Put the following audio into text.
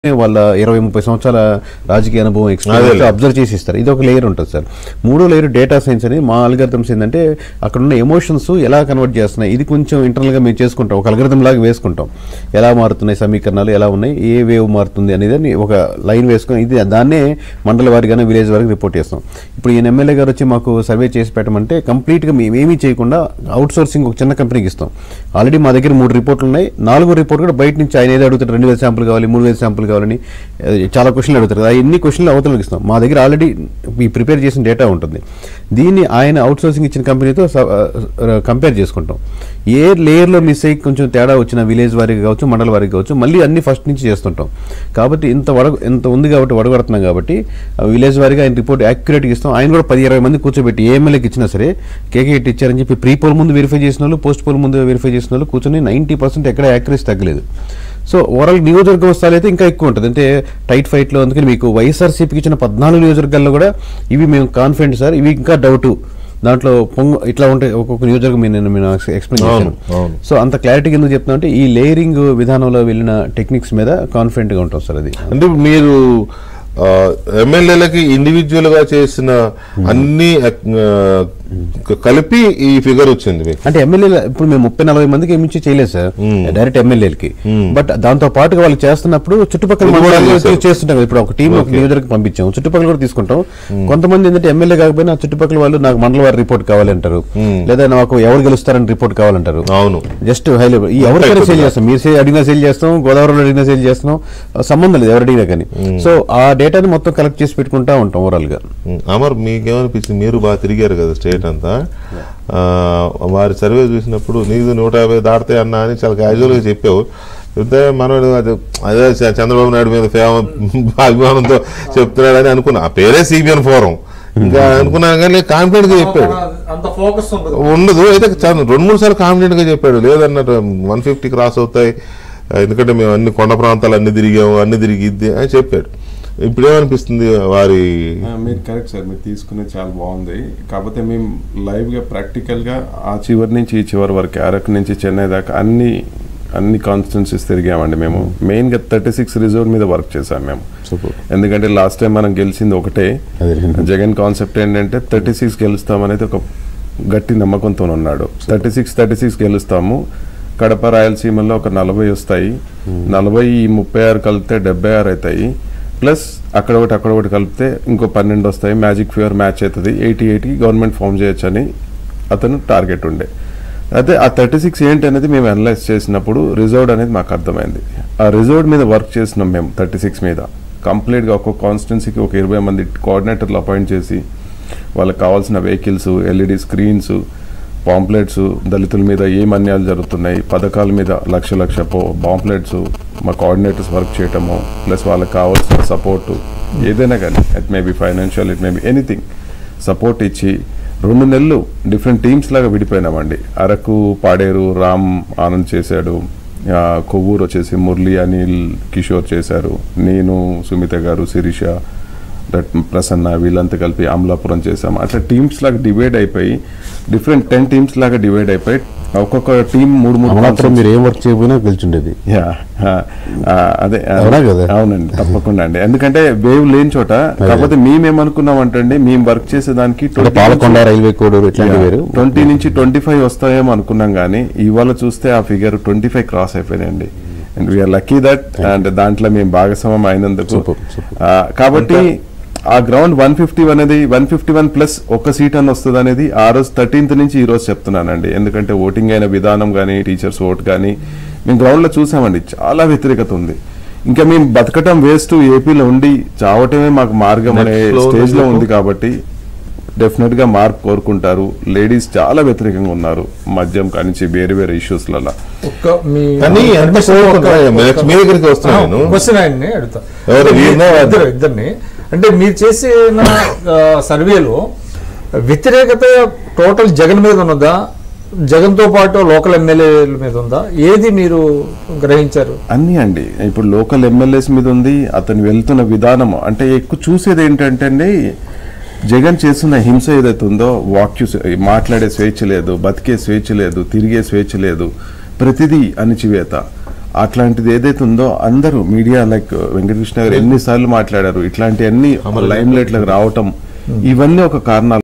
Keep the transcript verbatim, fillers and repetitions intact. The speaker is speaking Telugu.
వాళ్ళ ఇరవై ముప్పై సంవత్సరాల రాజకీయ అనుభవం ఎక్స్పీరియన్స్ అబ్జర్వ్ చేసి ఇస్తారు. ఇది ఒక లేయర్ ఉంటుంది సార్. మూడో లేయర్ డేటా సైన్స్ అని మా అల్గరిథమ్స్ ఏంటంటే అక్కడ ఉన్న ఎమోషన్స్ ఎలా కన్వర్ట్ చేస్తున్నాయి, ఇది కొంచెం ఇంటర్నల్గా మేము చేసుకుంటాం, ఒక అల్గరిథం లాగా వేసుకుంటాం. ఎలా మారుతున్నాయి సమీకరణాలు, ఎలా ఉన్నాయి, ఏ వేవ్ మారుతుంది అనేది ఒక లైన్ వేసుకొని ఇది దాన్నే మండల వారిగానే విలేజ్ వారికి రిపోర్ట్ చేస్తాం. ఇప్పుడు ఈయన ఎమ్మెల్యే గారు వచ్చి మాకు సర్వే చేసి పెట్టమంటే కంప్లీట్గా మేము ఏమీ చేయకుండా అవుట్ సోర్సింగ్ ఒక చిన్న కంపెనీకి ఇస్తాం. ఆల్రెడీ మా దగ్గర మూడు రిపోర్ట్లు ఉన్నాయి. నాలుగో రిపోర్ట్ కూడా బయట నుంచి ఆయన ఏదో అడుగుతారు, రెండు వేల శాంపుల్ కావాలి, మూడు వేల శాంపుల్ కావాలని చాలా క్వశ్చన్లు అడుగుతారు. ఆ ఎన్ని క్వశ్చన్లు అవతలకి ఇస్తాం. మా దగ్గర ఆల్రెడీ ఈ ప్రిపేర్ చేసిన డేటా ఉంటుంది. దీన్ని ఆయన అవుట్ సోర్సింగ్ ఇచ్చిన కంపెనీతో కంపేర్ చేసుకుంటాం. ఏ లేయర్లో మిస్ అయ్యి కొంచెం తేడా వచ్చిన విలేజ్ వారికి కావచ్చు, మండల వారికి కావచ్చు, మళ్ళీ అన్ని ఫస్ట్ నుంచి చేస్తుంటాం. కాబట్టి ఇంత వడ ఇంత ఉంది కాబట్టి వడగడుతున్నాం కాబట్టి విలేజ్ వారికి ఆయన రిపోర్ట్ యాక్యురేట్గా ఇస్తాం. ఆయన కూడా పది ఇరవై మంది కూర్చోబెట్టి ఏ ఎమ్మెల్యేకి ఇచ్చినా సరే కేకే ఇచ్చారని చెప్పి ప్రీ పోల్ ముందు వెరిఫై చేసిన వాళ్ళు, పోస్ట్ పోల్ ముందు వెరిఫై చేసిన వాళ్ళు కూర్చొని నైంటీ పర్సెంట్ ఎక్కడ యాక్యురసీ తగ్గలేదు. సో ఓవరాల్ నియోజకవర్గ స్థాయి అయితే ఇంకా ఎక్కువ ఉంటుంది. అంటే టైట్ ఫైట్లో అందుకని మీకు వైఎస్ఆర్సీపీకి ఇచ్చిన పద్నాలుగు నియోజకవర్గాల్లో కూడా ఇవి మేము కాన్ఫిడెంట్ సార్, ఇవి ఇంకా డౌట్ దాంట్లో పొంగ ఇట్లా ఉంటాయి ఒక్కొక్క నియోజకవర్గం నేను నేను ఎక్స్ప్లెయిన్ చేశాను. సో అంత క్లారిటీగా ఎందుకు చెప్తున్నా అంటే ఈ లేయరింగ్ విధానంలో వెళ్ళిన టెక్నిక్స్ మీద కాన్ఫిడెంట్గా ఉంటాం సార్. అది అంటే మీరు ఎమ్మెల్యేలకి ఇండివిజువల్ గా చేసిన అన్ని కలిపి ఈ ఫిగర్ వచ్చింది. అంటే ఎమ్మెల్యే ఇప్పుడు మేము ముప్పై నలభై మందికి ఏమించి చేయలేదు సార్ డైరెక్ట్ ఎమ్మెల్యేలకి. బట్ దాంతో పాటుగా వాళ్ళు చేస్తున్నప్పుడు చుట్టుపక్కల చేస్తుంటాం. ఇప్పుడు ఒక టీం ఒక నియోజకవర్గం పంపించాము, చుట్టుపక్కల కూడా తీసుకుంటాం. కొంతమంది ఏంటంటే ఎమ్మెల్యే కాకపోయినా చుట్టుపక్కల వాళ్ళు నాకు మండల వారి రిపోర్ట్ కావాలంటారు, లేదా నాకు ఎవరు గెలుస్తారని రిపోర్ట్ కావాలంటారు. అవును, జస్ట్ హై లెవెల్ ఈ ఎవరికైనా సేల్ చేస్తాం. మీరు సేల్ అడిగినా సేల్ చేస్తాం, గోదావరిలో అడిగినా సేల్ చేస్తున్నాం, సంబంధం లేదు ఎవరు అడిగినా కానీ. సో ఆ డేటాని మొత్తం కలెక్ట్ చేసి పెట్టుకుంటా ఉంటాం ఓవరాల్ గా. అమర్, మీకేమనిపించింది? మీరు బాగా తిరిగారు కదా స్టేట్ అంతా, వారి సర్వే చూసినప్పుడు నీకు నూట యాభై దాటితే అన్నా అని చాలా క్యాజువల్గా చెప్పావు. చెప్తే మనోడు అదే చంద్రబాబు నాయుడు మీద ఫేమ అభిమానంతో చెప్తున్నాడని అనుకున్నా. ఆ పేరే సిబిఎన్ ఫోరం ఇంకా అనుకున్నాను కానీ కాన్ఫిడెంట్ గా చెప్పాడు. ఉండదు అయితే రెండు మూడు సార్లు కాన్ఫిడెంట్ గా చెప్పాడు. లేదన్నట్టు వన్ ఫిఫ్టీ క్రాస్ అవుతాయి, ఎందుకంటే మేము అన్ని కొండ ప్రాంతాలు అన్ని తిరిగాము, అన్ని తిరిగిద్ది అని చెప్పాడు. ఇప్పుడు ఏమనిపిస్తుంది వారి? మీరు కరెక్ట్ సార్, మీరు తీసుకునేది చాలా బాగుంది. కాకపోతే మేము లైవ్గా ప్రాక్టికల్గా ఆ చివరి నుంచి ఈ చివరి వరకు అరకు నుంచి చెన్నై దాకా అన్ని అన్ని కాన్స్టిట్యున్సీస్ తిరిగామండి. మేము మెయిన్గా థర్టీ సిక్స్ రిజర్వ్ మీద వర్క్ చేసాం మేము. ఎందుకంటే లాస్ట్ టైం మనం గెలిచింది ఒకటే. జగన్ కాన్సెప్ట్ ఏంటంటే థర్టీ సిక్స్ గెలుస్తామనేది ఒక గట్టి నమ్మకంతో ఉన్నాడు. థర్టీ సిక్స్ థర్టీ సిక్స్ గెలుస్తాము. కడప రాయలసీమలో ఒక నలభై వస్తాయి, నలభై ముప్పై ఆరు కలిపితే డెబ్బై ఆరు అవుతాయి, ప్లస్ అక్కడ ఒకటి అక్కడ ఒకటి కలిపితే ఇంకో పన్నెండు వస్తాయి. మ్యాజిక్ ఫిగర్ మ్యాచ్ అవుతుంది, ఎయిటీ ఎయిటీకి గవర్నమెంట్ ఫామ్ చేయొచ్చు అని అతను టార్గెట్ ఉండే. అయితే ఆ థర్టీ సిక్స్ ఏంటి అనేది మేము అనలైజ్ చేసినప్పుడు రిజర్వ్డ్ అనేది మాకు అర్థమైంది. ఆ రిజర్వ్డ్ మీద వర్క్ చేసినాం మేము. థర్టీ సిక్స్ మీద కంప్లీట్గా ఒక్కొక్క కాన్స్టిట్యున్సీకి ఒక ఇరవై మంది కోఆర్డినేటర్లు అపాయింట్ చేసి వాళ్ళకి కావాల్సిన వెహికల్స్, ఎల్ఈడి స్క్రీన్స్, పాంప్లెట్స్, దళితుల మీద ఏం అన్యాయాలు జరుగుతున్నాయి, పథకాల మీద లక్ష లక్ష పాంప్లెట్స్ మా కోఆర్డినేటర్స్ వర్క్ చేయటము, ప్లస్ వాళ్ళకి కావాల్సిన సపోర్టు ఏదైనా కానీ it may be financial, it may be anything support ఇచ్చి రెండు నెలలు డిఫరెంట్ టీమ్స్ లాగా విడిపోయినామండి. అరకు పాడేరు రామ్ ఆనంద్ చేశాడు, కొవ్వూరు వచ్చేసి మురళి అనిల్ కిషోర్ చేశారు, నేను సుమిత గారు శిరీష ప్రసన్న వీళ్ళంతా కలిపి అమలాపురం చేసాం. అట్లా టీమ్స్ లాగా డివైడ్ అయిపోయి డిఫరెంట్ టెన్ టీమ్స్ లాగా డివైడ్ అయిపోయి ఒక్కొక్క టీం మూడు మూడు మీరు ఏం వర్క్ చేయకపోయినా గెలిచిండేది. అదే అవునండి, తప్పకుండా అండి. ఎందుకంటే వేవ్ లేని చోట. కాకపోతే మేమేమనుకున్నాం అంటే మేము వర్క్ చేసేదానికి పాలకొండ రైల్వే కోడూరు ట్వంటీ నుంచి ట్వంటీ ఫైవ్ వస్తాయేమో అనుకున్నాం, కానీ ఇవాళ చూస్తే ఆ ఫిగర్ ట్వంటీ ఫైవ్ క్రాస్ అయిపోయినాయండి. And we're lucky that and దాంట్లో మేము భాగస్వామ్యం అయినందుకు. కాబట్టి ఆ గ్రౌండ్ వన్ ఫిఫ్టీ వన్ అనేది వన్ ఫిఫ్టీ వన్ ప్లస్ ఒక సీట్ అని వస్తుంది అనేది ఆ రోజు థర్టీన్త్ నుంచి ఈ రోజు చెప్తున్నానండి. ఎందుకంటే ఓటింగ్ అయిన విధానం కానీ టీచర్స్ ఓట్ కానీ మేము గ్రౌండ్లో చూసామండి, చాలా వ్యతిరేకత ఉంది. ఇంకా మేము బతకటం వేస్ట్, ఏపీలో ఉండి చావటమే మాకు మార్గం అనే స్టేజ్ లో ఉంది. కాబట్టి డెఫినెట్ గా మార్పు కోరుకుంటారు. లేడీస్ చాలా వ్యతిరేకంగా ఉన్నారు మద్యం కానించి వేరే వేరే ఇష్యూస్ లలో. ఇద్దరిని అంటే మీరు చేసిన సర్వేలో వ్యతిరేకత టోటల్ జగన్ మీద ఉన్నదా, జగన్తో పాటు లోకల్ ఎమ్మెల్యేల మీద ఉందా, ఏది మీరు గ్రహించారు? అన్నీ అండి. ఇప్పుడు లోకల్ ఎమ్మెల్యేస్ మీద ఉంది, అతను వెళ్తున్న విధానం. అంటే ఎక్కువ చూసేది ఏంటంటే అండి, జగన్ చేస్తున్న హింస ఏదైతే ఉందో, వాక్యు మాట్లాడే స్వేచ్ఛ లేదు, బతికే స్వేచ్ఛ లేదు, తిరిగే స్వేచ్ఛ లేదు, ప్రతిదీ అణిచివేత. అట్లాంటిది ఏదైతే ఉందో అందరూ మీడియా లైక్ వెంకటకృష్ణ గారు ఎన్నిసార్లు మాట్లాడారు, ఇట్లాంటి అన్ని లైమ్ లైట్ లకు రావటం ఇవన్నీ ఒక కారణాలు.